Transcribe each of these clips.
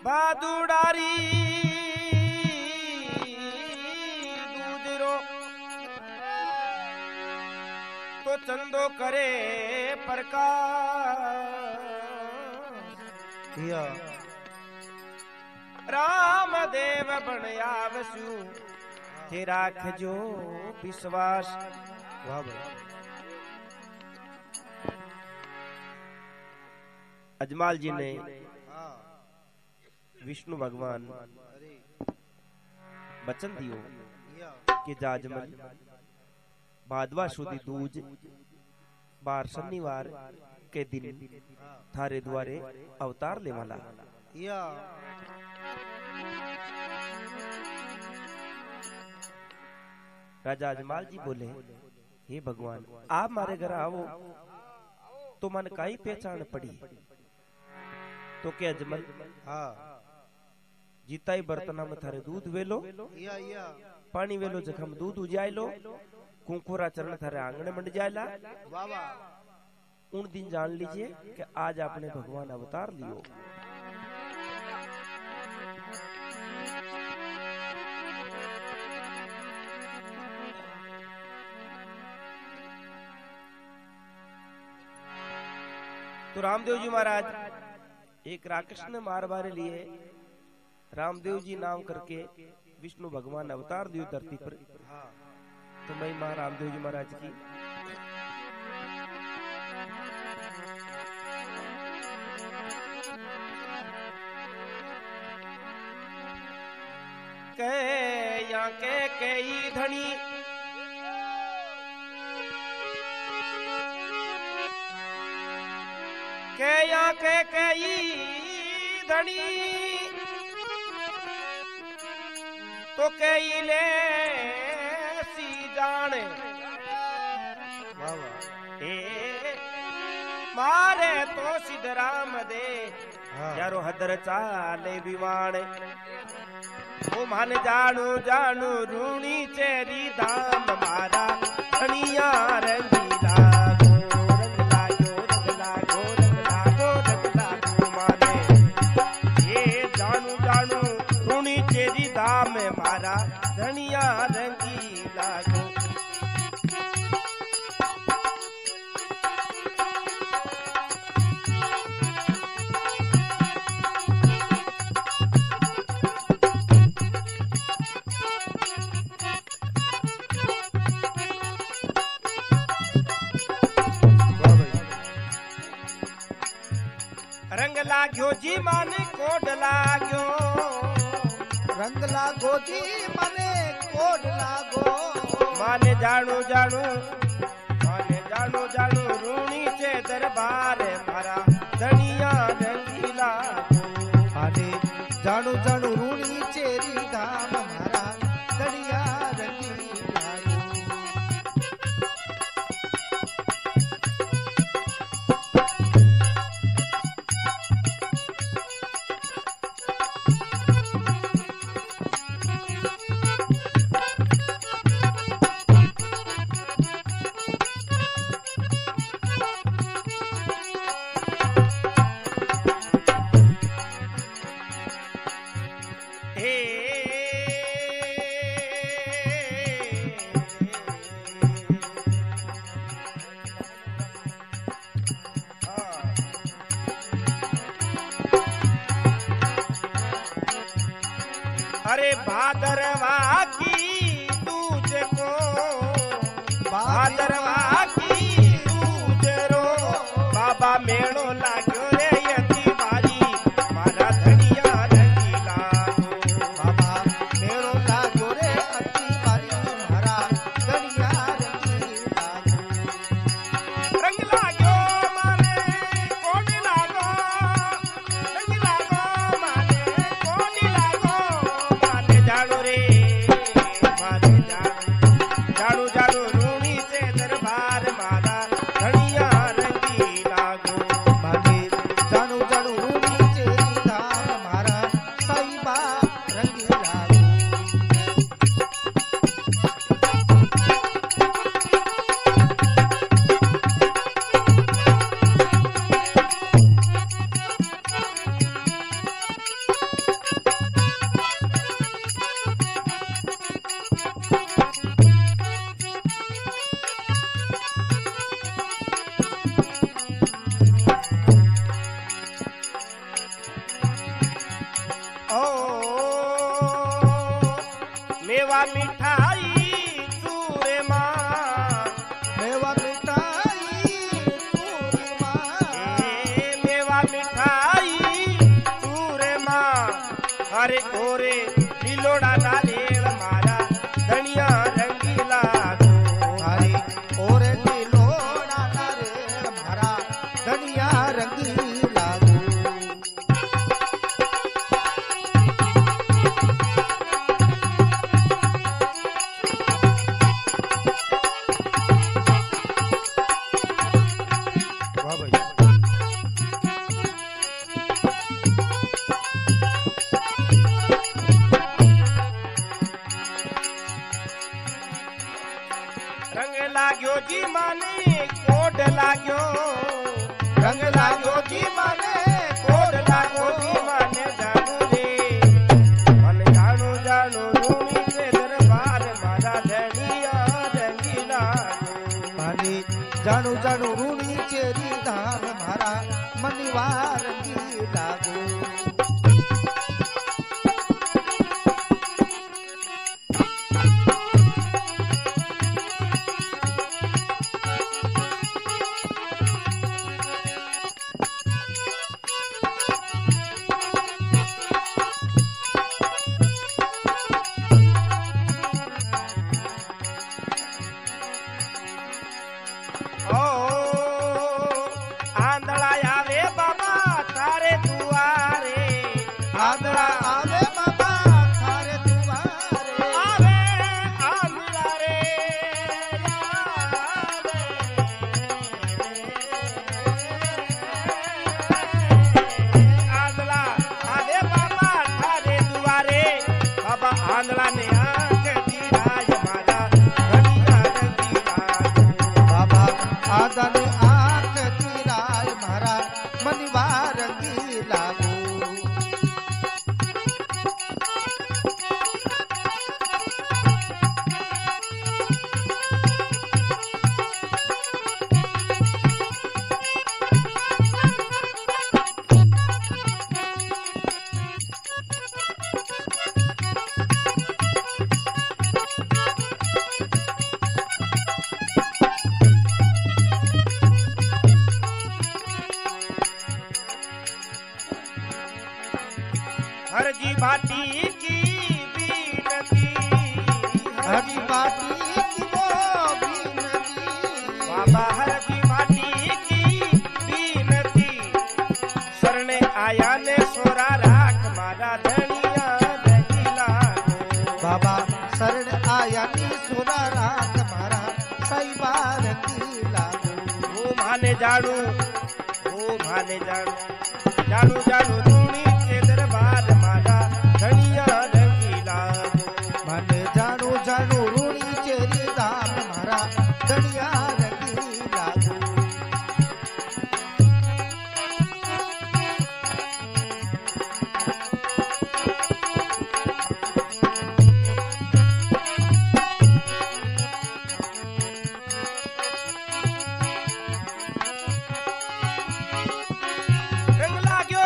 भादुड़ारी दूधरो तो चंदो करे प्रकाश रामदेव बन आवसु ते राखजो विश्वास। वाह भाई। अजमाल जी ने विष्णु भगवान वचन दियो कि जाजमल भादवा सुदी दूज बार शनिवार के दिन थारे द्वारे अवतार ले वाला। राजा अजमाल जी बोले, हे भगवान आप मारे घर आओ तो मन काई पहचान पड़ी। तो क्या अजमल जीता ही बर्तना में थारे दूध वेलो पानी वेलो जखम दूध उजाय लो कुंकुरा चरण थारे आंगने मंड जायला। उन दिन जान लीजिए कि आज आपने भगवान अवतार लियो। तो रामदेव जी महाराज एक राक्षस ने मारवारे लिए रामदेव जी नाम करके विष्णु भगवान अवतार दियो धरती पर। तो महिमा रामदेव जी महाराज की। के कई धनी के कई धनी तो कई ले सी जाने मारे तो सिद्धराम दे यारो हदर चाले विवाणे ओ मन जानू जानू रूणी चेरी धाम मारा धनिया रंगीला में मारा धनिया रंगीला गो। रंग लाग्यो जी माने कोड लाग्यो रंग लागो जी मने कोड लागो माने जानू जानू रूणी से दरबार मारा धनिया रंगीला माने जानू जानू रूणी चेरी धाम मारा धनिया रंगीला। अरे भादरवा की दूज को भादरवा की दूज रो बाबा मेड़ो लाग्यो रे यति बारी मारा धनिया रंगीला बाबा मेड़ो लाग्यो रे यति बारी मारा धनिया रंगीला। रंग लाग्यो माने कोड लागो रंग लागो माने कोड लागो जानू रे मेवा मिठाई चूरे माँ, मेवा मिठाई चूरे माँ, मेवा मिठाई चूरे माँ। अरे ओरे लीलोड़ा नारियल मारा धनिया रंगीला गो, अरे ओरे लीलोड़ा नारियल मारा धनिया रंगीला गो। वाह भाई। रंग लाग्यो जी माने कोड लाग्यो, रंग लागो जी माने कोड लाग्यो जी माने जानू रे, मन जानू जानू रूणी से दरबार मारा धनिया रंगीला गो। माने जाणू जाणू रूणी चेरी धाम मारा मनीवा रंगीला गो। ओ आंधळा आवे बाबा तारे दुआरे, आंधळा आवे बाबा थारे दुआरे, आवे आंधळा रे आंधळा आवे बाबा तारे दुआरे, बाबा आंधळा ने आंख दिराय मारा धनिया रंगीला गो। बाबा आदने आंख तिराय मारा मनीवा रंगीला गो। हर जी भाटी की बीनती, हरी बाटी की वो बीनती, बाबा हर जी भाटी की बीनती, शरणे आया ने सोरा राख मारा धनिया रंगीला गो। बाबा शरण आया नी सुरा रात मारा साईबा रंगीला गो। ओ माने जानू, ओ माने जानू, जानू जानू रूणी के दरबार मारा धनिया रंगीला गो। माने जाणू जाणू रूणी चेरी धाम मारा धनिया रंगीला गो। रंग लाग्यो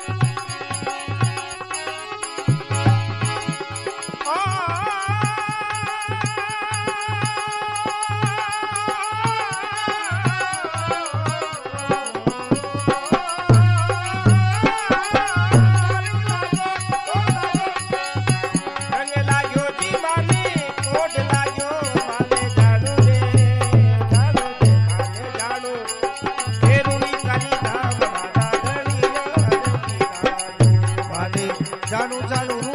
रंग लाग्यो जी माने कोड लाग्यो, माने जानू रे जानू रे माने जानू, फेरुणी काली धाम मारा धनिया रंगीला गो। माने जाणू जाणू